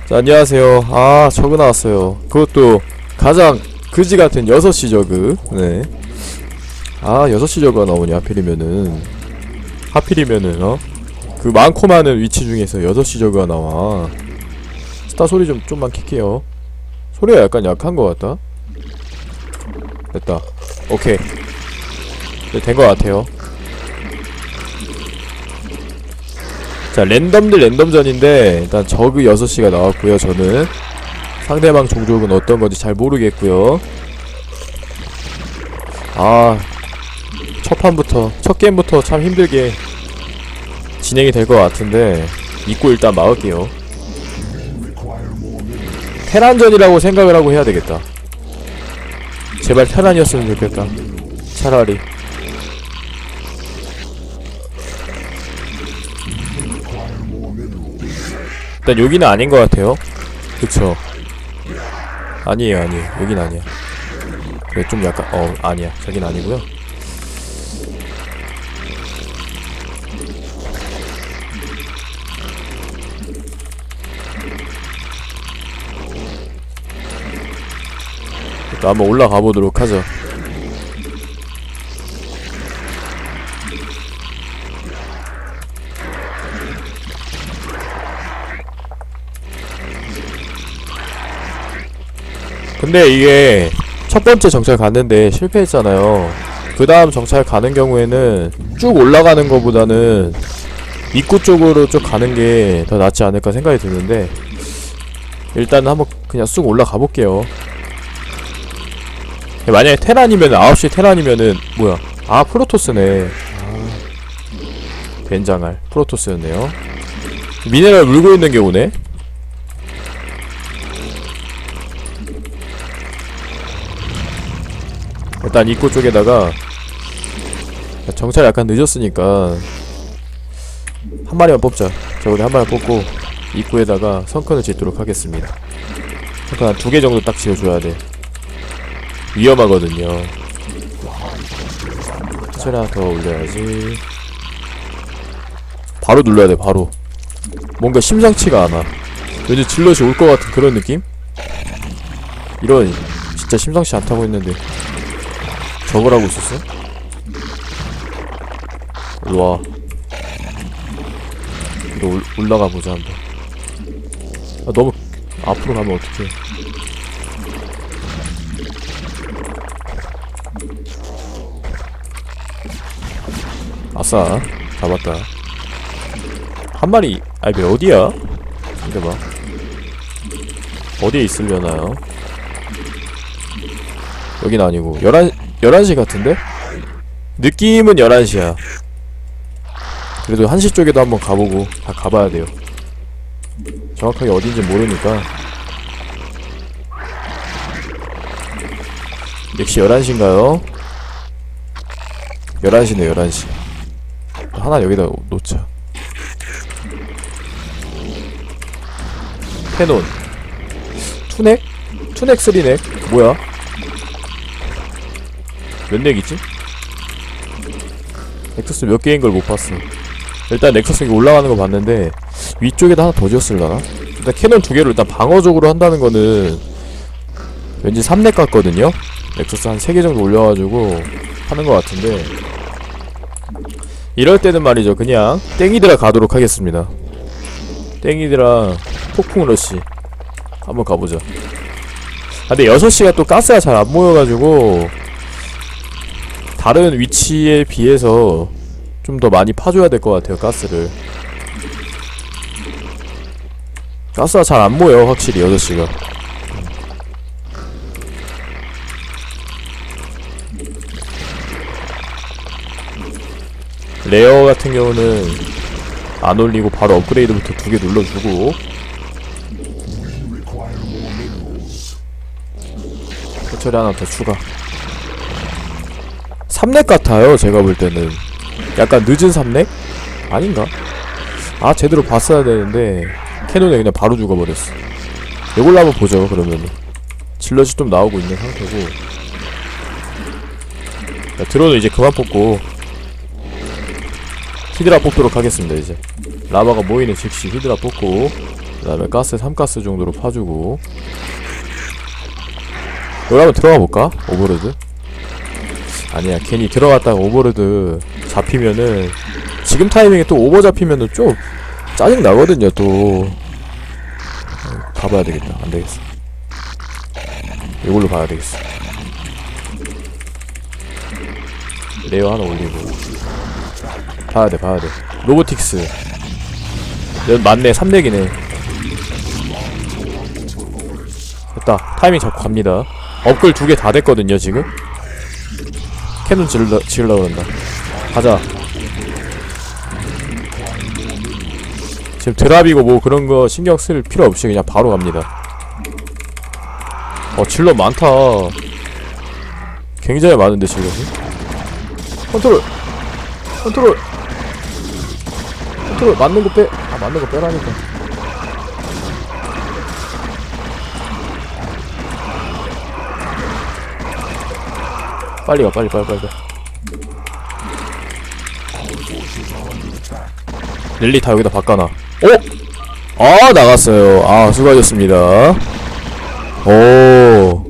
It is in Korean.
자, 안녕하세요. 아, 저그 나왔어요. 그것도 가장 그지같은 6시 저그. 네. 아, 6시 저그가 나오냐, 하필이면은, 그 많고 많은 위치 중에서 6시 저그가 나와. 스타 소리 좀만 킬게요. 소리가 약간 약한 것 같다. 됐다. 오케이. 네, 된 것 같아요. 자, 랜덤전인데 일단 저그 6시가 나왔고요. 저는 상대방 종족은 어떤 건지 잘 모르겠고요. 아, 첫 게임부터 참 힘들게 진행이 될 것 같은데 입구 일단 막을게요. 테란전이라고 생각을 하고 해야 되겠다. 제발 테란이었으면 좋겠다. 차라리. 일단 여기는 아닌 것 같아요. 그쵸? 아니에요. 여긴 아니야. 그래, 좀 약간 아니야. 저긴 아니고요. 일단 한번 올라가 보도록 하죠. 근데 이게 첫 번째 정찰 갔는데 실패했잖아요. 그 다음 정찰 가는 경우에는 쭉 올라가는 거보다는 입구 쪽으로 쭉 가는 게 더 낫지 않을까 생각이 드는데 일단 한번 그냥 쑥 올라가 볼게요. 만약에 테란이면 9시 테란이면은 뭐야? 아, 프로토스네. 된장알 프로토스였네요. 미네랄 물고 있는 게 오네. 일단 입구 쪽에다가 정찰 약간 늦었으니까 한 마리만 뽑자. 저번에 한 마리 뽑고 입구에다가 성큰을 짓도록 하겠습니다. 성큰 한 2개 정도 딱 지어줘야 돼. 위험하거든요. 천천히 하나 더 올려야지. 바로 눌러야 돼. 바로. 뭔가 심상치가 않아. 왠지 질럿이 올 것 같은 그런 느낌? 이런 진짜 심상치 않다고 했는데 저걸 하고 있었어? 일로와. 이거 올라가보자 한번. 아, 너무 앞으로 가면 어떡해. 아싸, 잡았다. 한 마리. 아니, 어디야? 근데 어디에 있으려나요? 여긴 아니고 11시 같은데? 느낌은 11시야. 그래도 1시 쪽에도 한번 가보고 다 가봐야 돼요. 정확하게 어딘지 모르니까. 역시 11시인가요? 11시네, 11시. 하나 여기다 놓자. 캐논 투넥? 투넥 3넥? 뭐야? 몇 넥이지? 넥서스 몇 개인 걸 못 봤어. 일단 넥서스 여기 올라가는 거 봤는데 위쪽에다 하나 더 지었을라나? 일단 캐논 2개로 일단 방어적으로 한다는 거는 왠지 3넥 같거든요? 넥서스 한 3개 정도 올려가지고 하는 거 같은데 이럴 때는 말이죠. 그냥 땡이드라 가도록 하겠습니다. 땡이드라 폭풍 러시 한번 가보자. 근데 6시가 또 가스가 잘 안 모여가지고 다른 위치에 비해서 좀 더 많이 파줘야 될 것 같아요. 가스를. 가스가 잘 안 모여 확실히 6시가. 레어 같은 경우는 안 올리고 바로 업그레이드부터 2개 눌러주고 해처리 하나 더 추가. 3넥 같아요 제가 볼 때는. 약간 늦은 3넥? 아닌가? 아, 제대로 봤어야 되는데 캐논에 그냥 바로 죽어버렸어. 이걸로 한번 보죠. 그러면은 질럿이 좀 나오고 있는 상태고. 자, 드론은 이제 그만 뽑고 히드라 뽑도록 하겠습니다. 이제 라바가 모이는 즉시 히드라 뽑고 그 다음에 가스 3가스 정도로 파주고. 여기 한번 들어가 볼까? 오버로드? 아니야, 괜히 들어갔다가 오버로드 잡히면은, 지금 타이밍에 또 오버 잡히면은 좀 짜증 나거든요. 또 가봐야 되겠다. 안 되겠어. 이걸로 봐야 되겠어. 레어 하나 올리고. 봐야 돼. 로보틱스. 맞네, 3렉이네. 됐다. 타이밍 잡고 갑니다. 업글 2개 다 됐거든요, 지금. 캐논 지으려고 그런다. 가자. 지금 드랍이고 뭐 그런 거 신경 쓸 필요 없이 그냥 바로 갑니다. 질럿 많다. 굉장히 많은데, 질럿이. 컨트롤! 맞는 거 빼. 맞는 거 빼라니까. 빨리 가. 릴리 다 여기다 바꿔놔. 나갔어요. 수고하셨습니다.